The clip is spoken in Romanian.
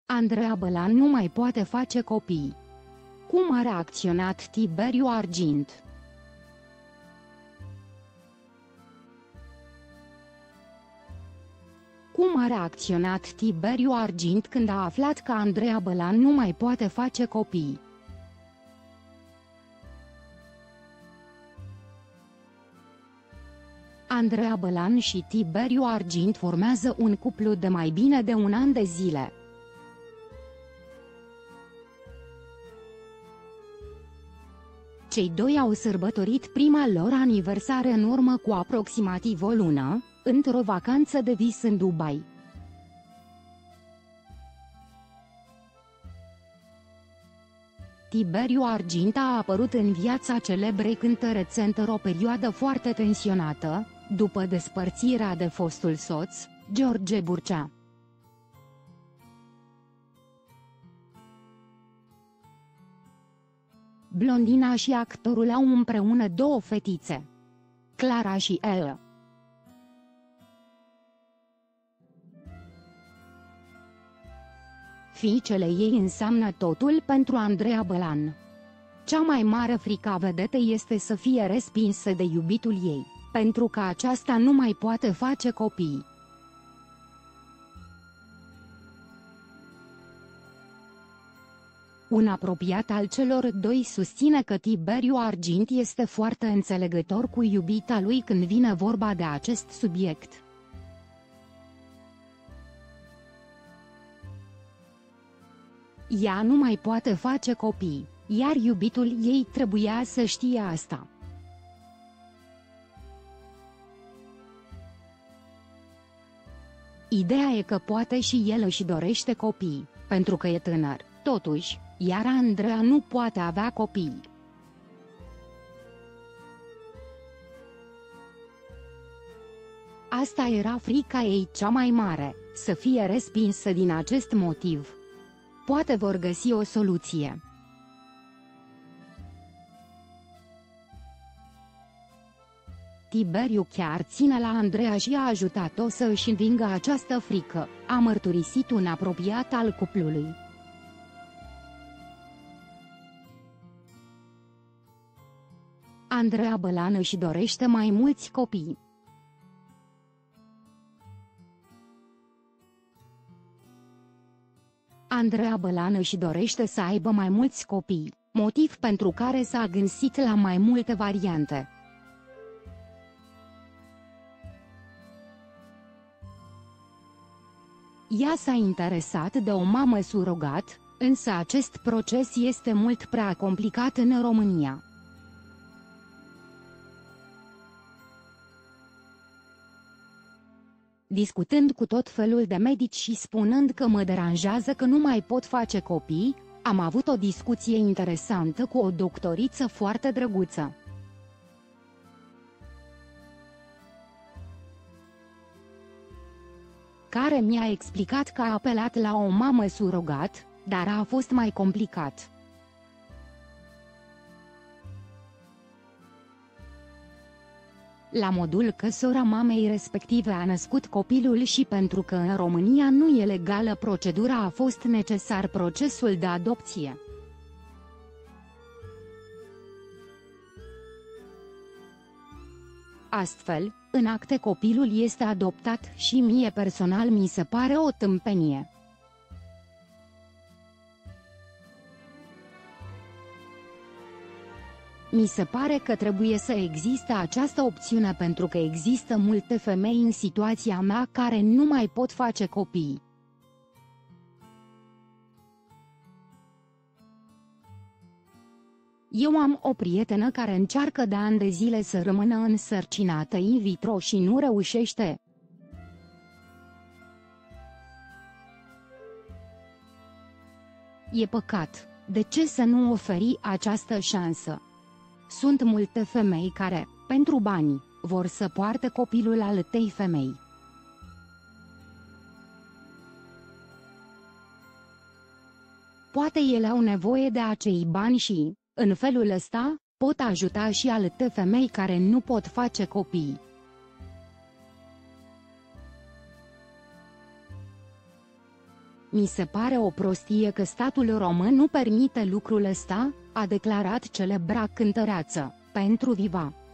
Andreea Bălan nu mai poate face copii. Cum a reacționat Tiberiu Argint? Cum a reacționat Tiberiu Argint când a aflat că Andreea Bălan nu mai poate face copii? Andreea Bălan și Tiberiu Argint formează un cuplu de mai bine de un an de zile. Cei doi au sărbătorit prima lor aniversare în urmă cu aproximativ o lună, într-o vacanță de vis în Dubai. Tiberiu Argint a apărut în viața celebrei cântărețe într-o perioadă foarte tensionată, după despărțirea de fostul soț, George Burcea. Blondina și actorul au împreună două fetițe, Clara și Ella. Fiicele ei înseamnă totul pentru Andreea Bălan. Cea mai mare frică a vedetei este să fie respinsă de iubitul ei, pentru că aceasta nu mai poate face copii. Un apropiat al celor doi susține că Tiberiu Argint este foarte înțelegător cu iubita lui când vine vorba de acest subiect. Ea nu mai poate face copii, iar iubitul ei trebuia să știe asta. Ideea e că poate și el își dorește copii, pentru că e tânăr, totuși, iar Andreea nu poate avea copii. Asta era frica ei cea mai mare, să fie respinsă din acest motiv. Poate vor găsi o soluție. Tiberiu chiar ține la Andreea și a ajutat-o să își învingă această frică, a mărturisit un apropiat al cuplului. Andreea Bălan își dorește mai mulți copii. Andreea Bălan își dorește să aibă mai mulți copii, motiv pentru care s-a gândit la mai multe variante. Ea s-a interesat de o mamă surogat, însă acest proces este mult prea complicat în România. Discutând cu tot felul de medici și spunând că mă deranjează că nu mai pot face copii, am avut o discuție interesantă cu o doctoriță foarte drăguță. Care mi-a explicat că a apelat la o mamă surogat, dar a fost mai complicat. La modul că sora mamei respective a născut copilul și pentru că în România nu e legală procedura a fost necesar procesul de adopție. Astfel, în acte copilul este adoptat și mie personal mi se pare o tâmpenie. Mi se pare că trebuie să existe această opțiune pentru că există multe femei în situația mea care nu mai pot face copii. Eu am o prietenă care încearcă de ani de zile să rămână însărcinată in vitro și nu reușește. E păcat, de ce să nu oferi această șansă? Sunt multe femei care, pentru bani, vor să poarte copilul altei femei. Poate ele au nevoie de acei bani și, în felul ăsta, pot ajuta și alte femei care nu pot face copii. Mi se pare o prostie că statul român nu permite lucrul ăsta, a declarat celebra cântăreață, pentru Viva.